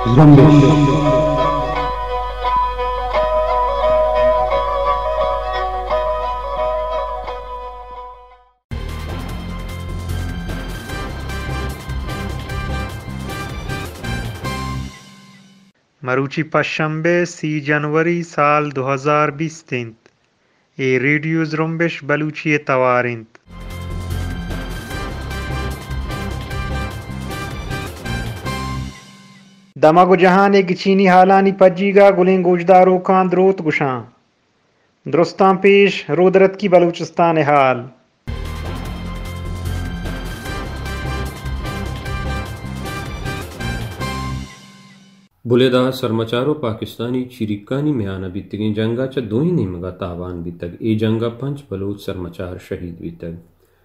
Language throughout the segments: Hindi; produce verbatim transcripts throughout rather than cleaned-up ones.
जुम्बिश। मरूची पशंबे सी जनवरी साल दो हज़ार बीस तिंत ए रेडियो जुम्बिश बलूची तवारिंत दमागो जहान एक चीनी हालानी पज्जीगा गुलें गोजदारो कान द्रोत गुशां दुरुस्तां पेश रोदरत की बलूचिस्तान हाल। बुलेदा सरमचारो पाकिस्तानी चिरिकानी म्याना बीतगी जंगा च दो ही निमगा तावान बीतग ए जंगा पंच बलूच सरमचार शहीद बीतग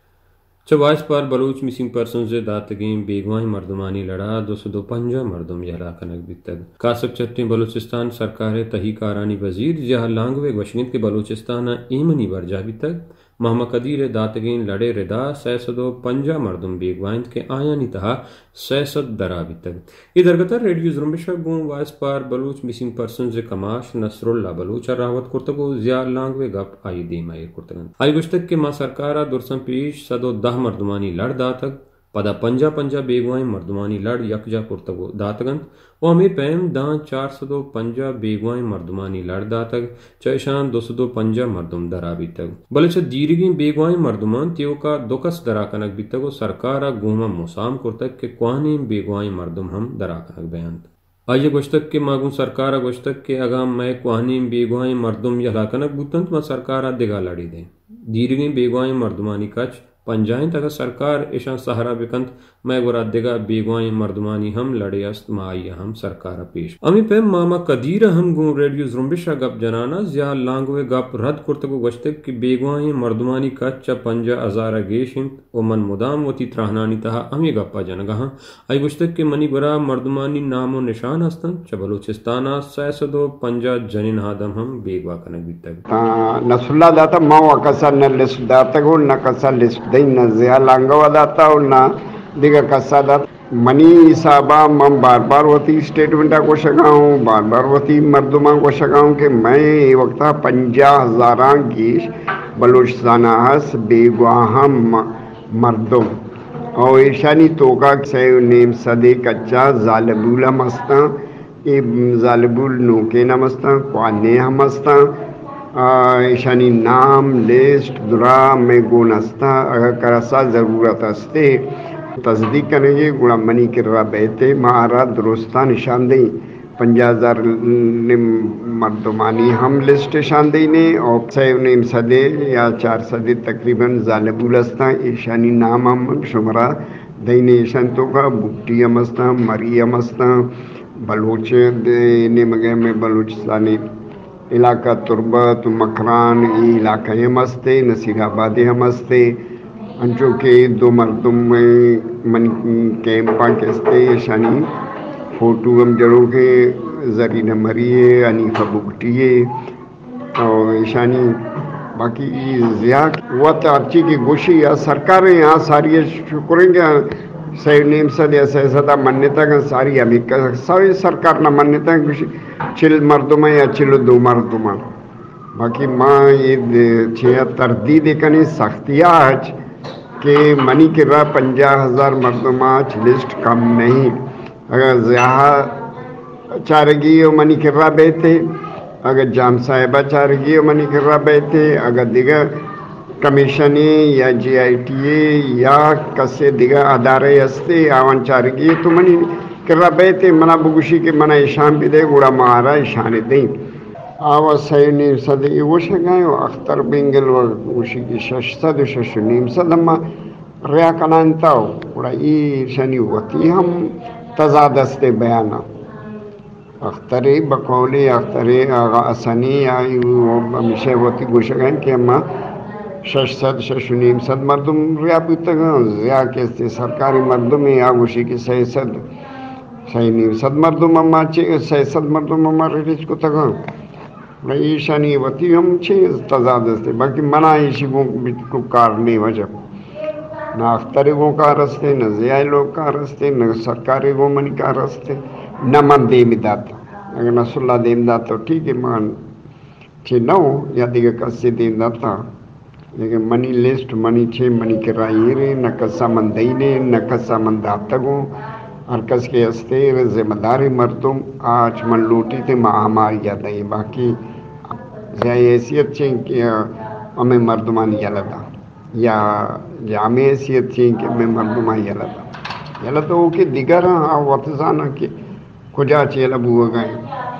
च voice for Baloch missing person से दातगी बेगवाई मर्दमानी लड़ा दो सौ दो पंजा मर्दम यला कनक बीतग कासब चट्टी बलूचिस्तान सरकार तहीकारानी वजीर जहाँ लांगवे वशगिंत के बलूचिस्तान ईमनी वर्जा बीतग मोहम्मद कदीर दातगीन लड़े रिदा सैसदो पंजा मर्दम बेगवाइंद के आयानी तहा सैसद दरा बीतग इधर गतर रेडियो जुम्बिशा गुम voice for Baloch missing person से कमाश नसरुल्ला बलूच रावत कुर्तगो जिया लांगवे गप आई दी मायर कुर्तगन आई गुश्तक के मा सरकारा दुरसम पेश सदो दह मर्दमानी लड़ दातक पदा पंजा पंजा बेगवाई मर्दमानी लड़ यकजा कुर्तगो दातगंत ओ हमें पैम दां चार सदो पंजा बेगवाई मर्दमानी लड़ दातक चैशान दो सदो पंजा मर्दम दरा बीतग बले छ दीरगी बेगवाई मर्दमान त्यो का दोकस दरा कनक बीतगो सरकारा गुमा मुसाम कुर्तक के क्वानी बेगवाई मर्दम हम दरा कनक बयान आइए गोश्तक के मागू सरकारा गोश्तक के अगाम मैं क्वानी बेगवाई मर्दम यला कनक बुतंत मा सरकारा दिगा लड़ी दे दीरगी बेगवाई मर्दमानी कच पंजायत अगर सरकार ईशा सहारा बिकंत मैं गुरा दिगा बेगवाई मर्दमानी हम लड़े अस्त माई हम सरकार पेश अमी पे मामा कदीर हम गु रेडियो जुम्बिशा गप जनाना जिया लांगवे गप रद कुर्तगो गश्तक की बेगवाई मर्दमानी कच्चा पंजा अजारा गेशिंत ओ मन मुदाम वती त्राहनानी तहा अमी गप्पा जनगहा आई गुश्तक के मनी गुरा मर्दमानी नामो निशान हस्तन च बलूचिस्ताना सैसदो पंजा जनिन हादम हम बेगवा कनक बीतग नसुल्ला दाता मावा कसा न लिस्ट दाता गो न कसा लिस्ट न जिया लांगवा दाता और ना दिगा कसा दात मनी साहबा मम बार बार वती स्टेटमेंटा को शगाऊं बार बार वती मर्दुमा को शगाऊं कि मैं वक्त पंजा हजारा गीश बलूचिस्ताना हस बेगवाहा मर्दुम और ईशानी तोका से नेम सदे कच्चा जालबुल मस्ता ए जालबुल नोके नमस्ता क्वाने हमस्ता ईशानी नाम लिस्ट दुरा में गोनस्ता अगर करसा ज़रूरत हस्ते तस्दीक करेंगे गुड़ा मनी किर्रा बहते महारा दुरुस्ता निशान दी पंजा हज़ार मर्दमानी हम लिस्ट निशान दी ने और सैव नेम सदे या चार सदे तकरीबन जालबुलस्ता ईशानी नाम हम शुमरा दईने ईशान तो का बुट्टी अमस्ता मरी अमस्ता बलूच ने मगे में बलूचिस्तानी इलाका तुरबत मकरान ये इलाका हम हस्ते नसीराबाद हम हस्ते अंचो के दो मर्दुम में मन कैंपा के शानी फोटो हम जड़ों के जरीन मरिए अनीफा बुगटिए और शानी बाकी ज़िया वत अर्ची की गोशी या सरकारें यहाँ सारी शुक्रेंगे सही नेम सद ऐसे सदा मान्यता का सारी अभी सभी सरकार ना मान्यता चिल मर्दुमा या चिल दो मर्दुमा बाकी माँ ये छः तरदीद कनी सख्तिया आज के मनी के रा पंजा हज़ार मर्दुमा लिस्ट कम नहीं अगर जहाँ चारगी और मनी के रा बैठे अगर जाम साहिबा चारगी और मनी के रा बैठे अगर दिगर कमीशनी या जी आई टी ए या कसे दिगा अदारे हस्ते आवन चारगी तो मनी किर्रा बैते मना बुगुशी के मना ईशान भी दे गुड़ा महारा ईशान दे आवा सैनी सदे वो शगायो अख्तर बेंगल व उशी की शश सद शश नीम सदमा रिया कनांताओ गुड़ा ई शनि होती हम तजादस्ते बयाना अख्तरे बकौले अख्तरे असनी या मिशे होती गुशगान के अम्मा शश सद शश नीम सद मर्दुम रिया पुतग जिया के सरकारी मर्दुम या गुशी की सही सद सही नीम सद मर्दुम अम्मा चे सही सद मर्दुम अम्मा रिच को तग नहीं शनि वती हम छे तजादस्ते बाकी मना इसी को कार नहीं वजह ना अख्तरे को का रस्ते न जिया लोग का रस्ते न सरकारी वो मनी का रस्ते न मन देम दाता अगर नसुल्ला देम दाता तो ठीक है मान छे नौ या दिगा कस्से देम दाता लेकिन मनी लिस्ट मनी छे मनी के रायरे न कसा मन दईने न कसा मन दातगो और कस के अस्तेर जिम्मेदारी मर्दुम आज मन लूटी थे महामारी याद है बाकी हैसियत छे कि हमें मर्दुमान यलदा या जामे हैसियत छे कि हमें मर्दुमान यलदा यला तो ओके दिगर आ वतजाना कि खुजा चेला बुआ गए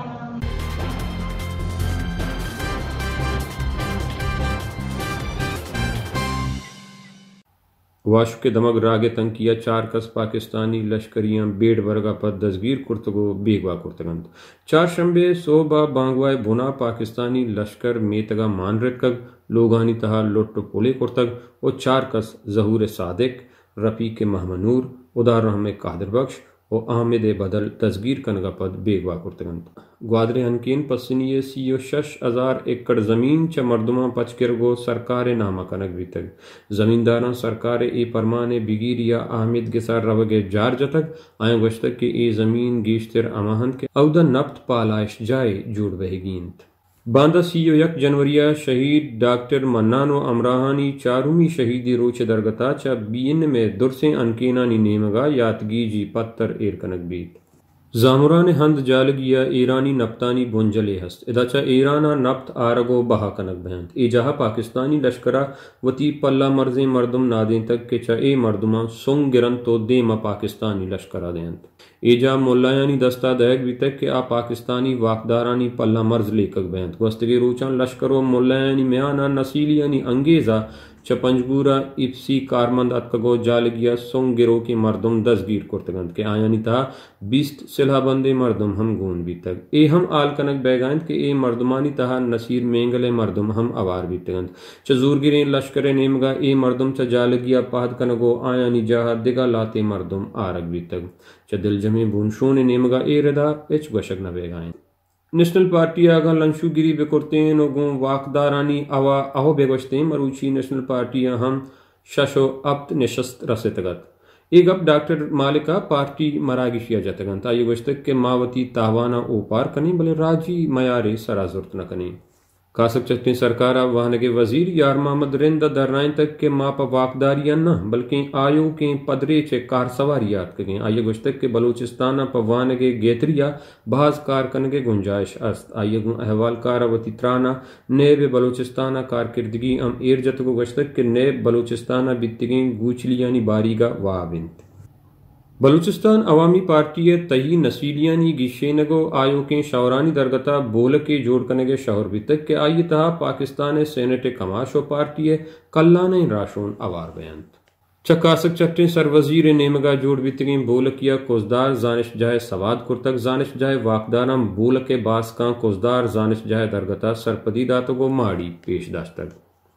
वाशु के दमग रागे तंकिया चार कस पाकिस्तानी लश्करियां बेड वर्गा पर दसगीर कुर्तगो बेगवा कुर्तगंत चार शंबे सोबा बांगवाए बुना पाकिस्तानी लश्कर मेतगा मान रकग लोगानी तहा लुट पुले कुर्तग और चार कस जहूर सादिक रफीक महमनूर उदार रहमे कादर बख्श और अहमद बदल तस्गीर कनगा पद बेगवा कुर्तगंत ग्वादरे हनकीन पसनिये सीओ शश हजार एकड़ जमीन च मर्दुमा पचकिरगो सरकारे नामा कनक बीतग जमींदारा सरकारे ए परमाने बिगिरिया अहमद के सार रवगे जार जतक आय गश्तक के ए जमीन गीश्तर अमाहन के अवदा नफ्त पालाश जाए जुड़ बहगींत बांदा सीओ यक जनवरिया शहीद डॉक्टर मन्नानो अमराहानी चारूमी शहीदी रोच दरगता चा बीन में दुरसे अनकेनानी नेमगा यातगी जी पत्तर एर कनक बीत जामुरा ने हंद जालगिया ईरानी नफ्तानी बुंजले हस्त इदाचा ईराना नफ्त आरगो बहा कनक बहंत ए जहा पाकिस्तानी लश्करा वती पल्ला मर्जे मर्दुम नादे तक के चा ए मर्दुमा सुंग गिरन तो देमा पाकिस्तानी लश्करा देंत एजा मोल्लायानी दस्ता दहक भी तक के आ पाकिस्तानी वाकदारानी पल्ला मर्ज लेकक बहंत वस्तगे रोचान लश्करो मोल्लायानी म्याना नसीलियानी अंगेजा चपंजगूरा इप्सी कारमंद अतकगो जालगिया सोंग गिरो की मर्दुम दसगीर कुर्तगंत के आयानी तहा बीस्ट सिलहा बंदे मर्दुम हम गून भी तक ए हम आल कनक बैगांत के ए मर्दुमानी तहा नसीर मेंगले मर्दुम हम अवार भी तगंत चजूर गिरे लश्कर नेमगा ए मर्दुम च जालगिया पाहद कनगो आयानी जहा दिगा लाते मर्दुम आरग भी तक च दिल जमे बुनशो ने नेमगा ए रदा एच गशक न बैगाएं नेशनल पार्टी आगा लंशुगिरी बेकुरतेन ओगों वाकदारानी अवा अहो बेगोश्तें मरूची नेशनल पार्टी हम शशो अब्त निशस्त रसेतगत एक अब डॉक्टर मालिका पार्टी मरागिशिया जतगंत आये गोश्तक के मावती तावाना ओपार कनी भले राजी मयारे सराजुर्त न कनी कासक चट्टी सरकार वाहन के वजीर यार मोहम्मद रिंदा दर्राइन तक के मापा वाकदारियां न बल्कि आयो के पदरे चे कार सवारियात के आये गुश्तक के बलूचिस्तान पवान के गेतरिया बाज कार कन के गुंजाइश अस्त आये गु अहवाल कारावती त्राना नेब बलूचिस्तान कारकिर्दगी अम एरजत को गुश्तक के नेब बलूचिस्तान बित्तिगे गुचलियानी बारीगा वाबिंत बलूचिस्तान अवामी पार्टी तही नसीलियानी गिशेनगो आयो के शौरानी दरगता बोल के जोड़ कने के शहर भी तक के आई तहा पाकिस्तान सेनेट कमाशो पार्टी कल्लान राशोन अवार बयान चक्कासक चट्टे सर वजीर नेमगा जोड़ भी तगे बोल किया कोजदार जानिश जाए सवाद कुर्तक जानिश जाए वाकदारम बोल के बास का कोजदार जानिश जाए दरगता सरपदी दातो को माड़ी पेशदाश तक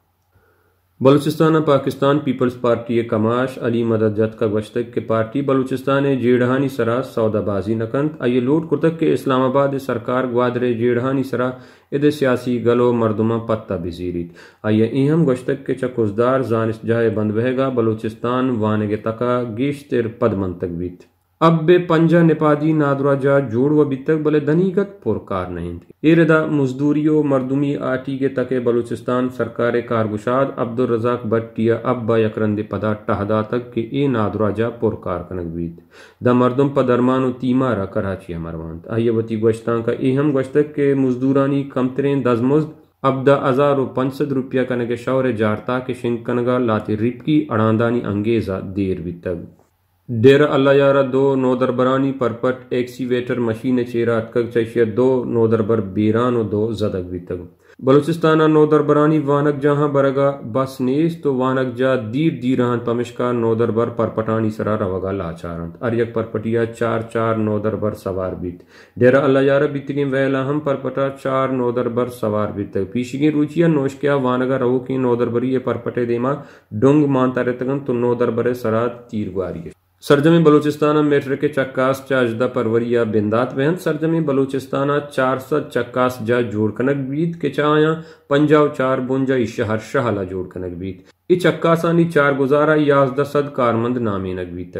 बलूचिस्तान पाकिस्तान पीपल्स पार्टी कमाश अली मदद जत का गश्तक के पार्टी बलूचिस्तान जेड़हानी सरा सौदाबाजी नकंत आये लोट कुर्तक के इस्लामाबाद सरकार ग्वादरे जेड़हानी सरा इद सियासी गलो मर्दुमा पत्ता बिजीरीत आये इहम गश्तक के चकुजदार जानिश जाए बंद बहेगा बलूचिस्तान वानगे तका गेश्तर पदमन तक बीत अब बे पंजा निपादी नादरा जा जोड़ व बितक बले धनीगत पुरकार नहीं थी एरदा मजदूरियो मर्दुमी आटी के तके बलूचिस्तान सरकार कारगुशाद अब्दुल रजाक भट्टिया अब्बा यकरंद पदा टहदा तक के ए नादरा जा पुरकार कनक बीत द मर्दुम पदरमानो तीमारा कराची मरवांत आयवती गोश्तां का एहम गोश्तक के मजदूरानी कमतरें दजमुज्द अब द हजारो पंचसद रुपया कनके शौर जारता के शिंक कनगा लाते रिपकी अड़ांदानी अंगेजा देर बितक डेरा अल्लाह यारा दो नोदरबरानी परपट एक्सीवेटर मशीन चेरा अटकक चशिया दो नोदरबर बीरान और दो जदक भी तक बलूचिस्ताना नोदरबरानी वानक जहां बरगा बस नेस तो वानक जा दीर दीरान पमिशका नोदरबर परपटानी सरा रवगा लाचारंत अरियक परपटिया चार चार नोदरबर सवार बीत डेरा अल्लाह यारा बीतगे वैला हम परपटा चार नोदरबर सवार बीत पीशिगे रुचिया नोशकिया वानगा रवो की नोदरबरी परपटे देमा डोंग मानता रहतगन तो नोदरबरे सरा तीर गुआरी सरजमी बलूचिस्तान मेट्र के चक्कास चाजदा परवरिया बिंदात वहन सरजमी बलूचिस्तान चार सौ चक्कास जा जोड़ कनक बीत के चाया पंजाब चार बुंजा शहर शहला जोड़ कनक बीत इ चक्कासानी चार गुजारा याजदा सद कारमंद नामे नक बीतक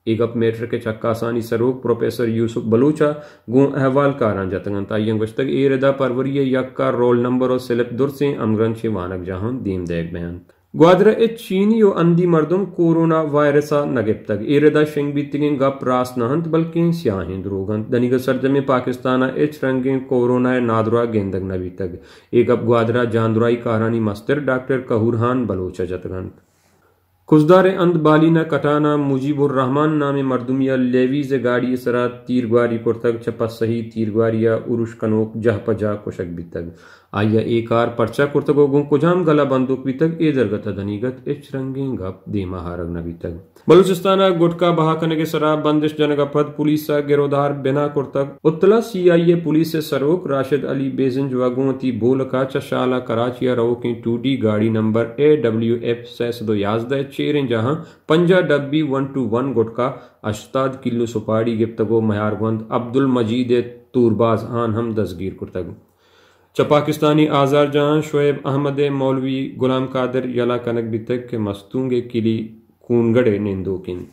एक अप मेटर के चक्कासानी सरोक प्रोफेसर यूसुफ बलूचा गो अहवाल कारां जतगन तायं गश्तक ए रदा परवरिय यक्का रोल नंबर और सिलप दुर से अमरन छे वानक जहां दीम देख बयान ग्वादरा ए चीनी यो अंदी मर्दम कोरोना वायरसा नगिब तक ए रदा शेंग बीतिगें गप रास नहंत बल्कि स्याहिंद रोगन दनिग सरजमे पाकिस्ताना एच रंगे कोरोना नादरा गेंदक नबी तक एक अप ग्वादरा जांदुराई कारानी मस्तर डॉक्टर कहूरहान बलोचा जतगन कुजदार अंद बालीना कटाना मुजीबुर रहमान नामे मर्दुमिया लेवी से गाड़ी सरा तीरगवारी कुर्तक चपा सही तीरगवारिया उरुश कनोक जह पजा कुशक बितक आया एक आर पर्चा कुर्तको गुं कुजाम गला बंदूक बितक ए दरगत धनीगत इच रंगे गप देमा हारग न बितक बलूचिस्ताना गुटका बहाकने के शराब बंदिश जनक पद पुलिस गिरोधार बिना कुर्तक उत्तला सी आई ए पुलिस सरोक राशिद अली बेजंज वगुती बोलका चशाला कराचिया रो की टू डी गाड़ी नंबर ए डब्ल्यू एफ सैसदो याजदा चेरें जहां पंजा डब्बी वन टू वन गुटका अश्ताद किलो सुपारी गिफ्तगो मयारगंद अब्दुल मजीद तूरबाज आन हम दसगीर कुर्तग च पाकिस्तानी आजार जहां शोएब अहमद मौलवी गुलाम कादर यला कनक बितक के मस्तूंगे किली कूनगड़े निंदो किंत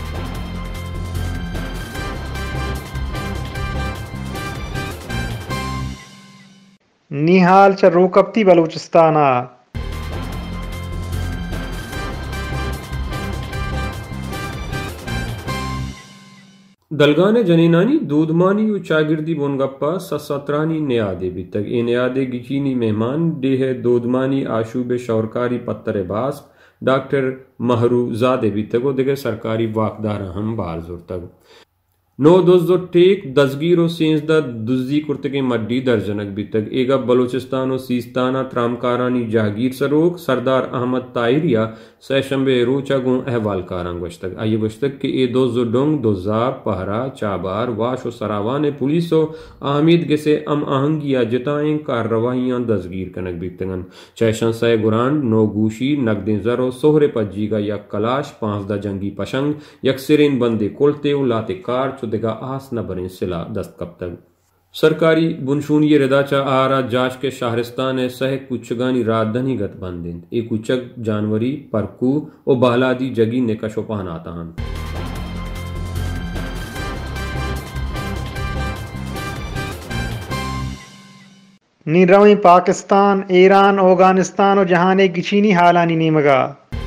निहाल च रोकप्ती बलूचिस्ताना दलगाने जनीनानी दूधमानी व चागिर्दी बोनगप्पा ससत्रानी न्यादे बितक ए न्यादे गिचीनी मेहमान डेह दूधमानी आशूबे शौरकारी पत्तरे बास डॉक्टर महरूजादे बितक दिगे सरकारी वाकदार हम बार जोर तक नो दोजो टेक दसगीरो सेंसदा दुजी कुर्तके मड्डी दर्जनक बितक एगा बलोचिस्तानो सीस्ताना त्रामकारानी जहागीर सरोक सरदार अहमद तायरिया सैशंबे रोचा गो अहवाल कारां गश्तक आइए गश्तक के ए दोजो डोंग दोजा पहरा चाबार वाशो सरावाने पुलिसो आमिद गेसे अम आहंगिया जिताएं कार्रवाइयां दसगीर कनक बितगन चैशन सै गुरान नो गूशी नगदे जरो सोहरे पज्जीगा यक कलाश पांचदा जंगी पशंग यक सिरेन बंदे कोलते लाते कार दिगा आस न बने सिला दस्त कब तक सरकारी बुनशूनी रदाचा आरा जाश के शाहरिस्तान सह कुचगानी राजधानी गत बंदिंद ए कुचक जानवरी परकू ओ बहलादी जगी ने कशोपान आता हन नीरवी पाकिस्तान ईरान अफगानिस्तान और जहाने गिचीनी हालानी नीमगा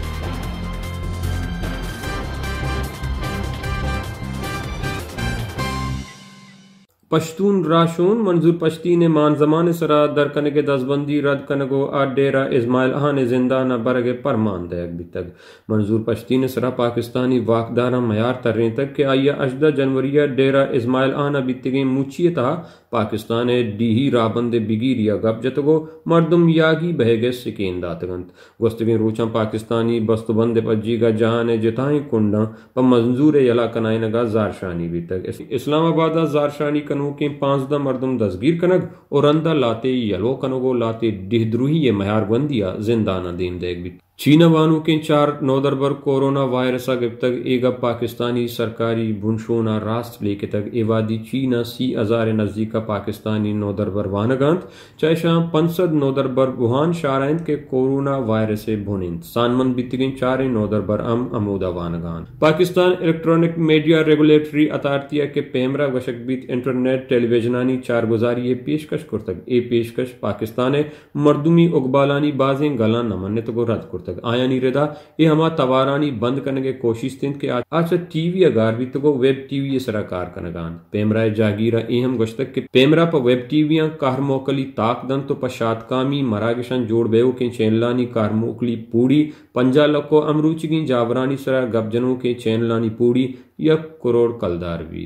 पश्तून राशून मंजूर पश्ती ने मान जमाने सरा दर कने के दसबंदी रद्द कनगो आ डेरा इस्माइल आने जिंदा न बरगे परमान दयक भी तक मंजूर पश्ती ने सरा पाकिस्तानी वाकदारा मयार तरने तक के आया अजदा जनवरिया डेरा इस्माइल आना बीतगे मुचिए था पाकिस्तान डीही राबंदे बिगिरिया गप जतगो मर्दुम यागी बहगे सिकेन दातगंत वस्तगे रोचा पाकिस्तानी बस्तबंदे पज्जीगा जहां जिताएं कुंडा प मंजूर यला कनाइनगा जारशानी भी तक इस्लामाबाद जारशानी कनो के पांचदा मर्दुम दसगीर कनक और अंदा लाते यलो कनगो लाते डिहद्रुही ये मयार बंदिया जिंदाना देम देख भी चीना वानू के चार नौदरबर कोरोना वायरस तक एगा पाकिस्तानी सरकारी भुनशोना राष्ट्र लेके तक एवादी चीना सी हजार नजदीका पाकिस्तानी नौदरबर वानगांत चाहे पंसद नौदरबर वुहान शाराइंद के कोरोना वायरस से भुनिंद सानमंद बीतगिन चारे नौदरबर अम अमोदा वानगांत Pakistan electronic media regulatory authority के पेमरा वशक बीत इंटरनेट टेलीविजनानी चार गुजारी ये पेशकश कुर्तक ए पेशकश पाकिस्तान मर्दुमी उगबालानी बाजें गला नमन्ने तो रद्द कुर्तक आया नहीं रहता ये हमा तवारानी बंद करने के कोशिश थी कि आज टीवी अगार भी तो वेब टीवी सराकार कनगान पेमरा जागीरा एहम गश्तक के पेमरा पर वेब टीवियां कारमोकली ताकदन तो पशातकामी मरागिशन जोड़ बेओ के चैनलानी कारमोकली पूड़ी पंजा लको अमरूचिगी जावरानी सरा गबजनों के चैनलानी पूड़ी या करोड़ कलदार भी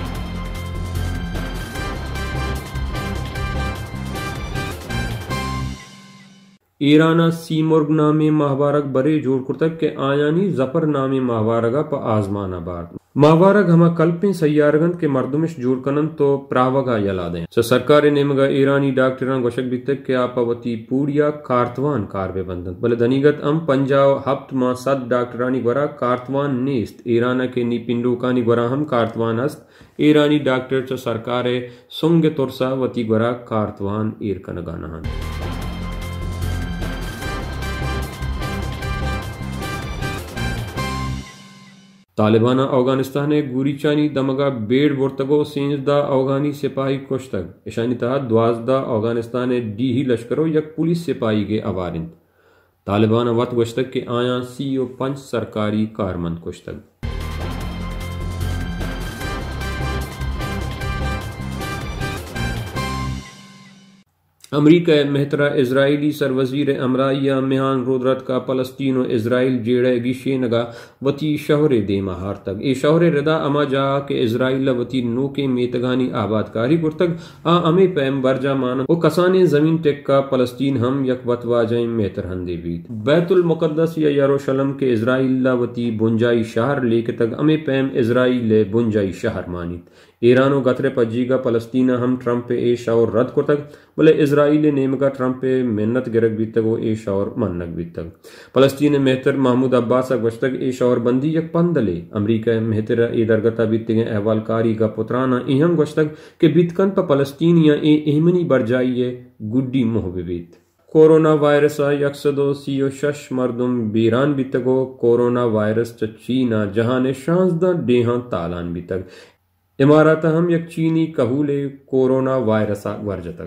ईराना सीमोर्ग नामे महावारक बरे जोड़ कुर्तक के आयानी जफर नामे महावारगा प आजमाना बार महावारग हमा कल्पें सैयारगंत के मर्दुमिश जोड़ कनन तो प्रावगा यला दें स सरकार नेमगा ईरानी डॉक्टरां गोशक बितक के आपवती पूड़िया कार्तवान कारबे बंदन बले धनीगत अम पंजाब हफ्त मा सद डॉक्टरानी गोरा कार्तवान नेस्त ईराना के नी पिंडोकानी गोरा हम कार्तवान हस्त ईरानी डॉक्टर च सरकार सुंग तुरसा वती गोरा कार्तवान ईर कनगाना तालिबान अफगानिस्तान गुरीचानी दमगा बेड़ बोर्तगो सेंजदा अफगानी सिपाही कुश्तग इशानी तहा द्वाजदा अफगानिस्तान डी ही लश्करो यक पुलिस सिपाही के अवारिंद तालिबान वत गुश्तग के आया सी ओ पंच सरकारी कारमंद कुश्तग। अमरीका मेहतरा इजरायली सरवजीर अमराइया मेहान रोदरत का फलस्तीन और इसराइल जेड़े गिशे नगा वती शहरे दे महार तक ए शहरे रदा अमा जा के इसराइल वती नो के मेतगानी आबादकारी गुर्तग आ अमे पैम बरजा मान ओ कसाने जमीन टेक का फलस्तीन हम यक वतवा जाए मेहतर हंदे बीत बैतुल मुकद्दस या यरूशलेम के इसराइल वती बुंजाई शहर लेके तक अमे पैम इसराइल बुंजाई शहर मानित ईरानो गतरे पजीगा फलस्तीना हम ट्रंप पे ए शौर रद्द को तक बोले इसराइल नेमगा ट्रंप पे मेहनत गिरक भी तक वो ए शौर मन्नक भी तक फलस्तीन मेहतर महमूद अब्बास वशतक ए शौर बंदी यक पंदले अमरीका मेहतर ए दरगता बीतगे अहवालकारी का पुत्राना इहम वशतक के बीतकन पर फलस्तीनिया ए एहमनी बरजाइए गुड्डी मोहबीत कोरोना वायरस यकसदो सीओ शश मरदुम बीरान बीतगो कोरोना वायरस चीना जहां ने शांसदा डेहा तालान बीतक इमारत हम यक चीनी कहूले कोरोना वायरस वर्जतक।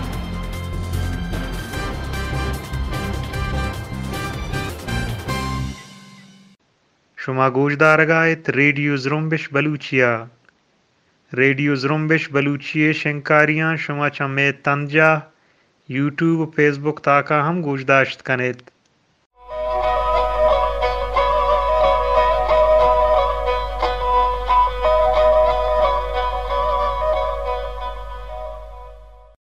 शुमा गोजदारगायत रेडियो ज़ुरुम्बिश बलूचिया रेडियो ज़ुरुम्बिश बलूचिये शंकारियां शुमा चमे तंजा यूट्यूब फेसबुक ताका हम गोजदाश्त कनेत।